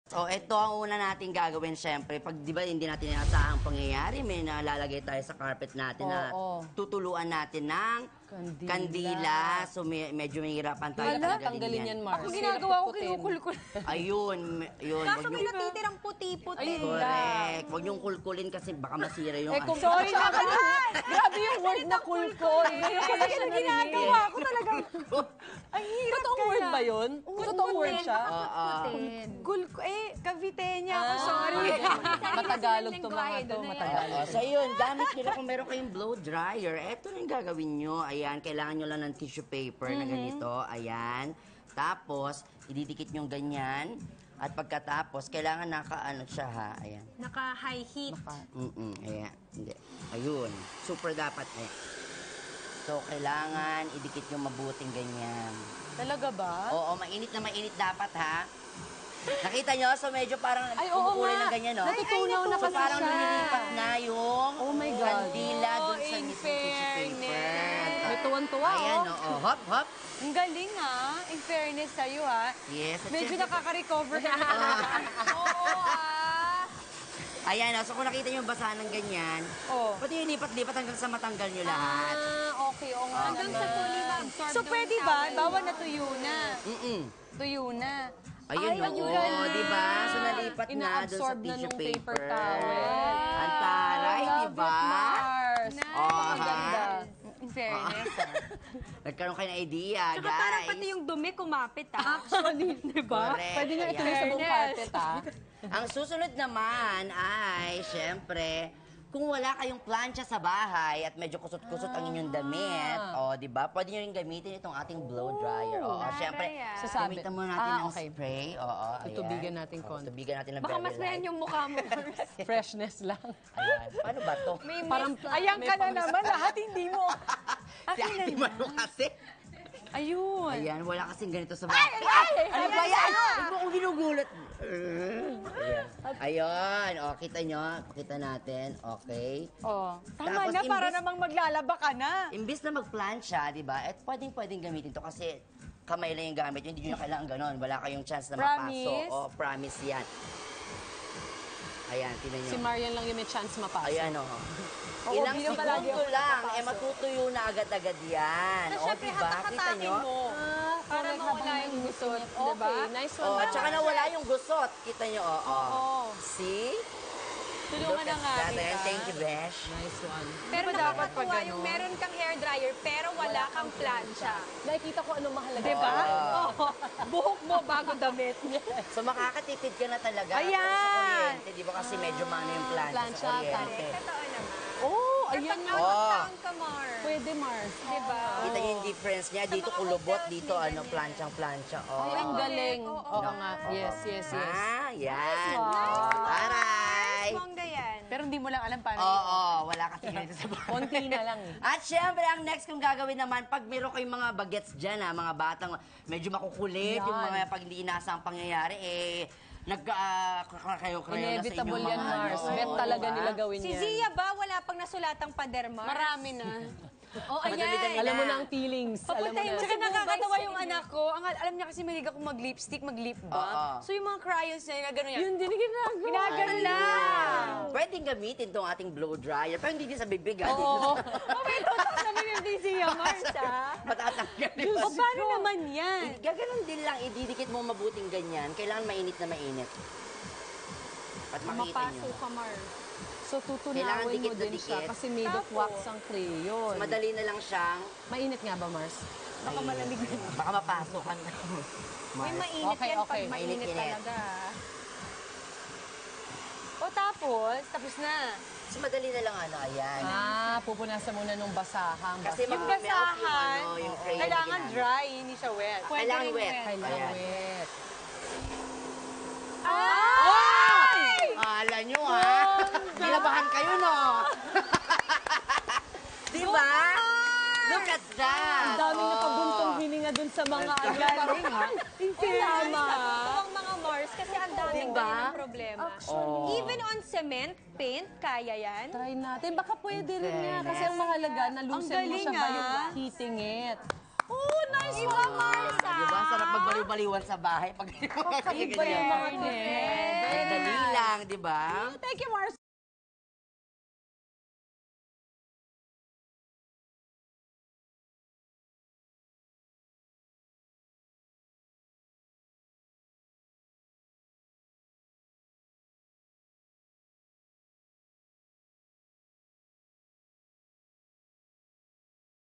So, ito ang una natin gagawin, syempre. Pag, di ba, hindi natin inaasahang pangyayari, may nalalagay tayo sa carpet natin na tutuluan natin ng kandila. So, medyo mahirapan tayo. Tanggalin yan, Mars. Ako ginagawa ko, kinukulkul. Ayun. Kaso may natitirang puti-puti. Correct. Huwag niyong kulkulin kasi baka masira yung Sorry naman. Grabe yung word na kulkul. Yung ginagawa ko talaga. Ang hirap. Totoong word ba yun? Totoong word siya? Caviteña ako, sorry. Matagalog to mga to. Matagalog. So, yun. Gamit nyo lang kung meron kayong blow dryer. Ito na yung gagawin nyo. Ayan. Kailangan nyo lang ng tissue paper na ganito. Ayan. Tapos, ididikit nyo ganyan. At pagkatapos, kailangan naka-ano siya ha. Ayan. Naka-high heat. Ayan. Hindi. Ayun. Super dapat. Ayan. So, kailangan idikit nyo mabuting ganyan. Talaga ba? Oo, mainit na mainit dapat ha. Nakita nyo? So, medyo parang oo kumukulay nga. ng ganyan, no? Natutunaw na So, kasi parang siya. lumilipat na yung kandila dun sa in mismong tissue paper. May tuwan-tuwa, Ayan, oo. Hop, hop. Ang galing in fairness sa'yo Yes. at Medyo syempre- nakaka-recover ka na. Oo Ayan, so kung nakita nyo yung basahan ng ganyan, pwede yung lipat-lipat hanggang sa matanggal nyo lahat. Okay, o nga Hanggang sa naman. fully ma-absorb. So pwede ba? Bawa na tuyo na. Tuyo na. Ayun, oo, di ba? So nalipat na dun sa Ina-absorb na tissue nung paper paper. towel. Ang taray, di ba? Mars. Maganda. In fairness. Nagkaroon kayo ng idea, Tsaka guys. parang pati yung dumi kumapit Actually, di ba? Correct. Pwede nga ituloy sa buong Fairness. carpet, ha? Ang susunod naman ay, syempre, kung wala kayong plancha sa bahay at medyo kusot-kusot ang inyong damit, di ba? Pwede nyo rin gamitin itong ating blow dryer. Syempre, Sasabi. gamitan muna natin ng Okay. spray. Ayan. Tutubigan natin konti. Tutubigan natin ng Baka very mas mayan light. yung mukha mo. Freshness lang. Ayan. Paano ba to? Parang, Ayan ka na naman, lahat hindi mo. Si Ate Manu kasi. Ayun. Ayan, wala kasing ganito sa bahay. Ano ba yan? Huwag mo akong ginugulat. Ayan. Ayun. O, kita nyo. Kita natin. Okay. Tama Tapos na, para imbis- namang maglalaba ka na. Imbis na mag-plancha, di ba? At pwedeng gamitin to kasi kamay lang yung gamit nyo. Hindi nyo na kailangan ganon. Wala kayong chance na mapasok. Promise? Promise yan. Ayan, tinan nyo. si Marian lang yung may chance mapasok. Ayan, o. Ilang hindi na palagi segundo ako lang, matutuyo na agad-agad yan. So, O, syempre, diba? Kita hatak-hatakin nyo? mo. Para mawala yung gusot. Okay, nice one. Oh, at saka nawala yung gusot. Kita nyo, See? Tulungan na nga That, kita. Thank you, Besh. Nice one. Pero nakakatuwa yung meron kang hair dryer pero wala kang plancha. Nakikita ko anong mahalaga. Diba? Buhok mo bago damit. So, makakatipid ka na talaga. Ayan! Sa kuryente, di ba kasi medyo mano yung plancha sa Plancha, kuryente. Totoo naman. Oh, ayan Pag nga. out of town ka, Mar. Pwede, Mars. Diba? Kita niyo yung difference niya. Dito mga kulubot, hotels, dito may ano, ganyan. planchang-plancha. Ay, ang galing. Oo. Oo nga. Yes, yes, yes. Yan. Nice one. Taray! Bongga yan. Pero hindi mo lang alam paano. Oo, wala kasi ganito sa bahay. Konti na lang eh. At syempre, ang next kong gagawin naman, pag meron kayong mga bagets dyan, mga batang medyo makukulit, yung mga pag hindi inaasang pangyayari, kayo na sa Inevitable inyong yan, mga Mars. ano, Bet talaga diba? nila gawin Si yan. Zia ba, wala pang nasulatang pader, Mar? Marami na. Oh, Madami-dami ayan. Alam mo na ang feelings. Alam mo Papuntahin na. mo. Tsaka nakakatawa yung anak ko. Alam niya kasi mahilig ako mag-lipstick, mag-lip balm. So yung mga crayons niya, na gano'n yan. Yun din ginagawa. Ginagano lang. Pwedeng gamitin tong ating blow dryer, pero hindi din sa bibig. Oo. Oh, wait, tutok naman yung Zia, Mars, ha? Matatanggal. O, paano naman yan? Gaganon din lang, ididikit mo mabuting ganyan. Kailangan mainit na mainit. At makita nyo. Mapasok ka, Mar. So, Kailangan tutunawin mo dikit na din siya dikit. kasi made of wax ang crayon. Madali na lang siyang, Mainit nga ba, Mars? Baka malamig na. baka mapasokan na. May mainit Okay, yan okay. pag mainit Mainit-init. talaga. O tapos na. So madali na lang ayan. Pupunasan muna nung basahan. Kasi Yung mag-melt basahan, yung crayon na kailangan ginamit. dry, hindi siya wet. Kailangan rin wet. Kailangan Ayan. wet. Ay! Ala nyo Ginabahan kayo no? Diba? Look at that! Ang daming napabuntong hininga dun sa mga galing, ha? Tama. Ang mga Mars kasi ang daming Diba? ganyan ang problema. Even on cement, paint, kaya yan. Try natin. Baka pwede rin nga. Kasi ang mahalaga, nalusin mo galing, siya by ah. heating it. Oh, nice one, Mars, Diba? Sarap magbaliw-baliwan sa bahay pag Iba yung mga tips. di ba? Thank you, Mars.